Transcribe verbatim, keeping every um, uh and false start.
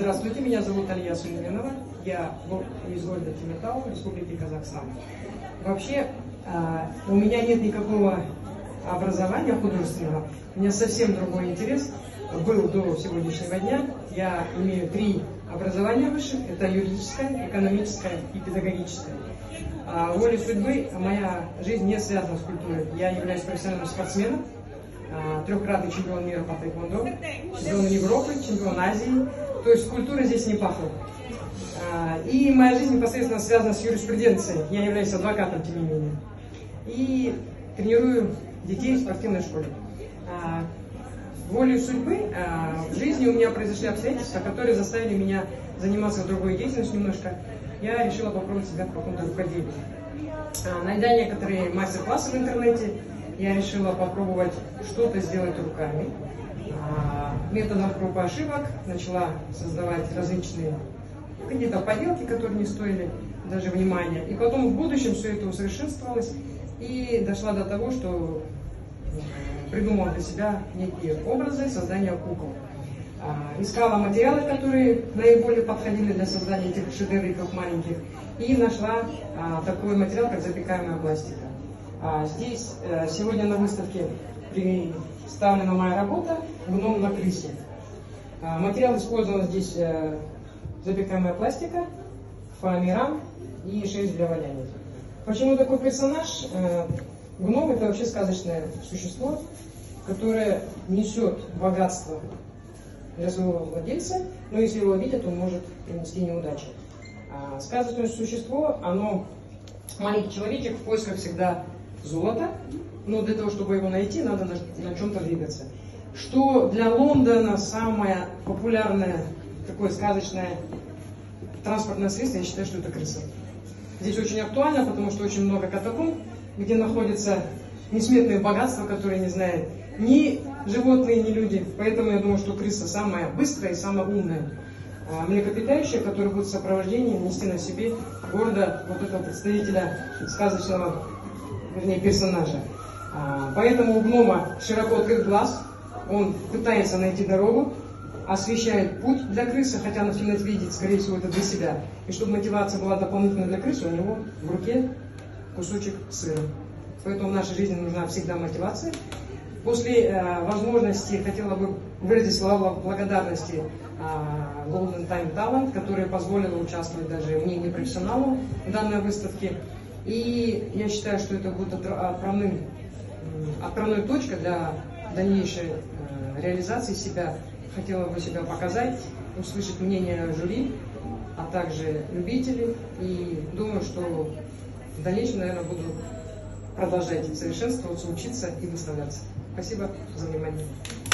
Здравствуйте, меня зовут Алия Сулейменова, я из города Темиртау, Республики Казахстан. Вообще, у меня нет никакого образования художественного, у меня совсем другой интерес был до сегодняшнего дня. Я имею три образования высших, это юридическое, экономическое и педагогическое. Волей судьбы моя жизнь не связана с культурой. Я являюсь профессиональным спортсменом, трехкратный чемпион мира по тэквондо, чемпион Европы, чемпион Азии. То есть культура здесь не пахла. И моя жизнь непосредственно связана с юриспруденцией. Я являюсь адвокатом, тем не менее. И тренирую детей в спортивной школе. Волей судьбы в жизни у меня произошли обстоятельства, которые заставили меня заниматься другой деятельностью немножко. Я решила попробовать себя в каком-то рукоделии. Найдя некоторые мастер-классы в интернете, я решила попробовать что-то сделать руками. Методом проб и ошибок начала создавать различные какие-то поделки, которые не стоили даже внимания. И потом в будущем все это усовершенствовалось и дошла до того, что придумала для себя некие образы создания кукол. Искала материалы, которые наиболее подходили для создания этих шедевриков маленьких, и нашла такой материал, как запекаемая пластика. Здесь сегодня на выставке представлена моя работа «Гном на крысе». Материал использован здесь запекаемая пластика, фоамиран и шерсть для валяния. Почему такой персонаж? Гном — это вообще сказочное существо, которое несет богатство для своего владельца, но если его видят, он может принести неудачу. Сказочное существо, оно маленький человечек в поисках всегда золота, но для того, чтобы его найти, надо на, на чем-то двигаться. Что для Лондона самое популярное, такое сказочное транспортное средство, я считаю, что это крыса. Здесь очень актуально, потому что очень много катакомб, где находятся несметные богатства, которые не знают ни животные, ни люди. Поэтому я думаю, что крыса самая быстрая и самая умная млекопитающее, которое будет в сопровождении нести на себе гордо вот этого представителя сказочного, вернее, персонажа. Поэтому у гнома широко открыт глаз, он пытается найти дорогу, освещает путь для крысы, хотя она в темноте видит, скорее всего, это для себя. И чтобы мотивация была дополнительной для крысы, у него в руке кусочек сыра. Поэтому в нашей жизни нужна всегда мотивация. После э, возможности хотела бы выразить слова благодарности э, Golden Time Talent, которая позволила участвовать даже мне, не профессионалу, в данной выставке. И я считаю, что это будет отправным, отправной точкой для дальнейшей э, реализации себя. Хотела бы себя показать, услышать мнение жюри, а также любителей. И думаю, что в дальнейшем, наверное, буду продолжать совершенствоваться, учиться и выставляться. Спасибо за внимание.